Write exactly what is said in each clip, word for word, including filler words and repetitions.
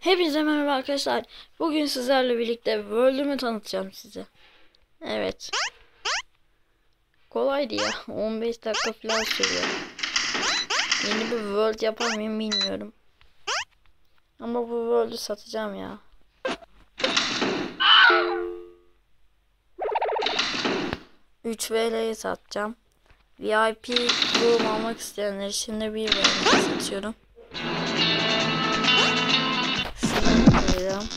Hepinize merhaba arkadaşlar. Bugün sizlerle birlikte World'ümü tanıtacağım size. Evet. Kolaydı ya. on beş dakika falan sürüyor. Yeni bir World yapar mıyım bilmiyorum. Ama bu World'ü satacağım ya. üç V L'yi satacağım. V I P room almak isteyenler için de bir V L'yi satıyorum. Şunu koyacağım.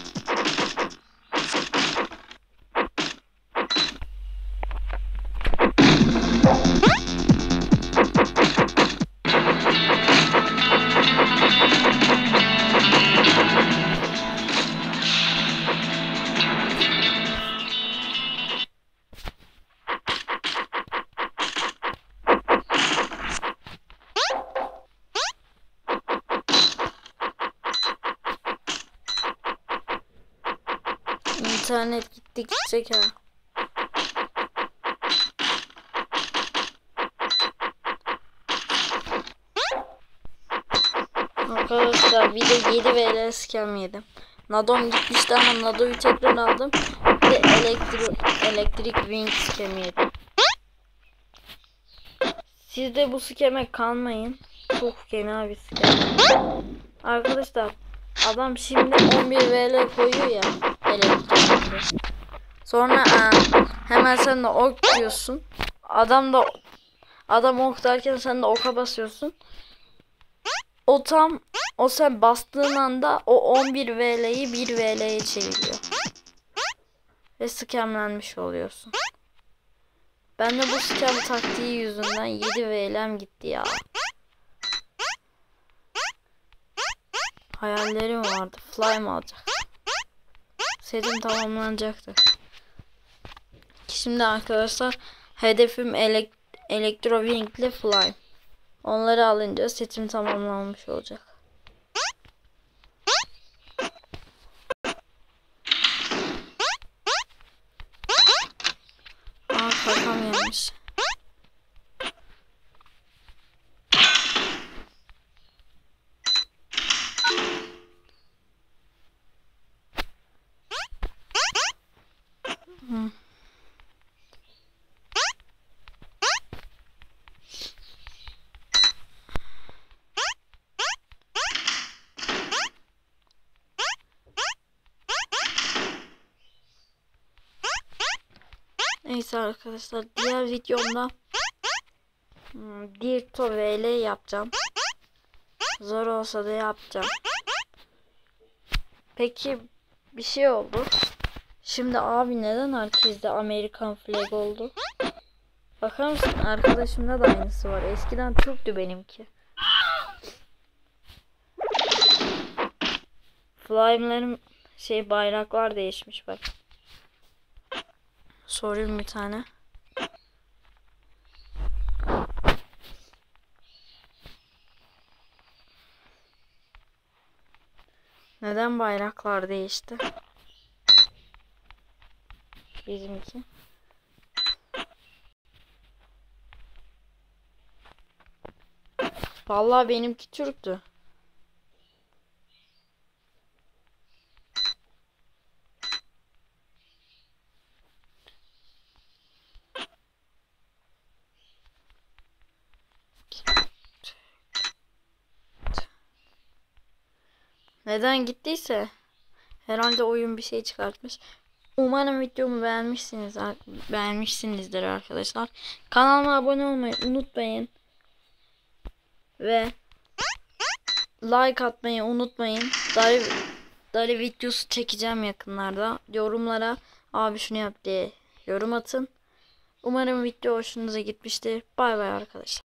İnternet gitti gidecek ha. Arkadaşlar bir de yedi V L scam yedim. Nadom gitmişti ama Nado'yu tekrar aldım. Bir de elektrik elektrik wing scam yedim. Siz de bu scam'e kalmayın. Çok fena bir scam. Arkadaşlar adam şimdi on bir V L koyuyor ya elektrik. Sonra aa, hemen sen de ok diyorsun. Adam da adam ok derken sen de oka basıyorsun. O tam o sen bastığın anda o on bir V L'yi bir V L'ye çeviriyor. Ve scamlenmiş oluyorsun. Ben de bu scam taktiği yüzünden yedi V L'm gitti ya. Hayallerim vardı. Fly alacak. Setim tamamlanacaktı. Şimdi arkadaşlar hedefim elek Electro Wing ile Fly. Onları alınca setim tamamlanmış olacak. Aa kafam yanmış. Hmm. Neyse arkadaşlar diğer videomda hmm, Dirto V L yapacağım. Zor olsa da yapacağım. Peki bir şey oldu. Şimdi abi neden herkeste Amerikan flag oldu? Bakar mısın arkadaşımda da aynısı var. Eskiden Türktü benimki. Fly'lerim şey bayraklar değişmiş bak. Sorayım bir tane. Neden bayraklar değişti? Bizimki. Vallahi benimki Türktü. Neden gittiyse herhalde oyun bir şey çıkartmış. Umarım videomu beğenmişsiniz, beğenmişsinizdir arkadaşlar. Kanalıma abone olmayı unutmayın. Ve like atmayı unutmayın. Dari, Dari videosu çekeceğim yakınlarda. Yorumlara abi şunu yap diye yorum atın. Umarım video hoşunuza gitmiştir. Bay bay arkadaşlar.